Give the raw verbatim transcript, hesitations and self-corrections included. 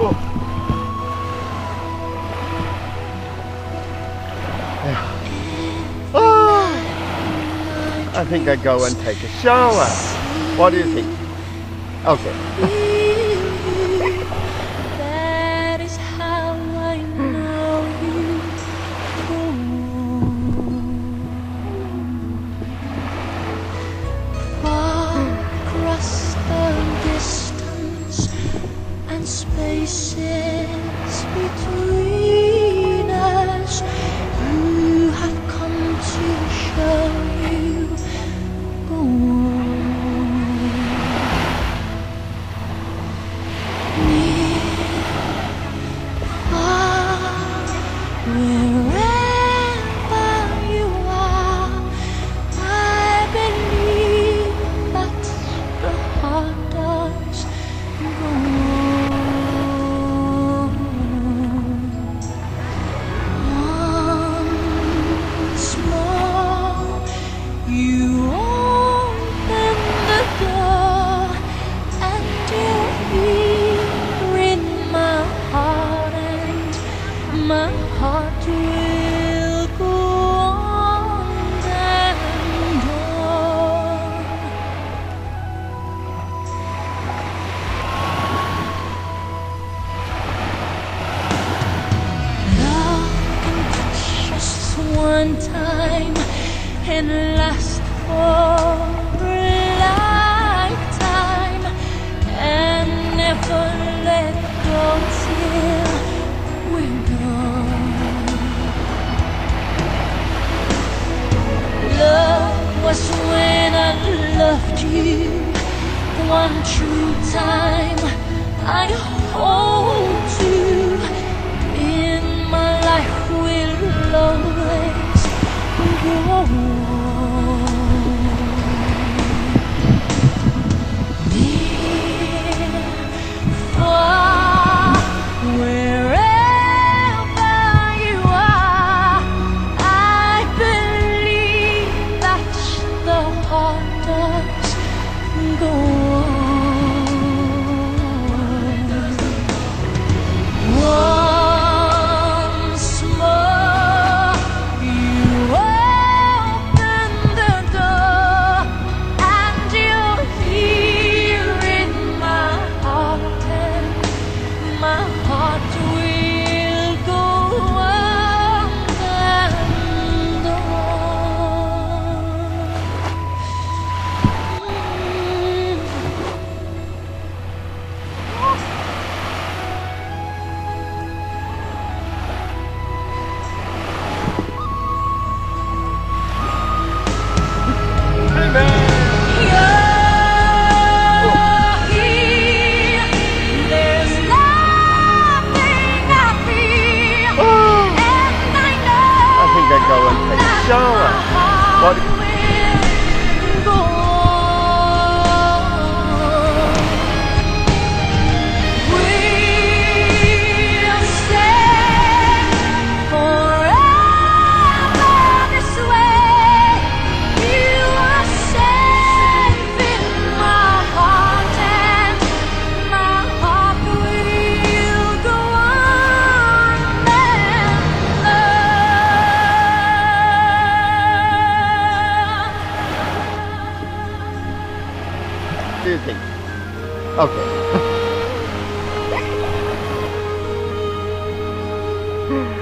Oh. Yeah. Oh. I think I'd go and take a shower. What do you think? Okay. Spaces between us, you have come to show you go on. Near, far, wherever you are, I believe that the heart does go on. My heart will go on and on. Love can touch us one time and last for a lifetime and never let go till we're gone. Love was when I loved you one true time. I hold you in my life will always go on. Near, far, wherever you are, I believe that the heart does go on. Once more, you open the door, and you're here in my heart, and my heart will go on and on. Go and take a shower. What? Do you think? Okay.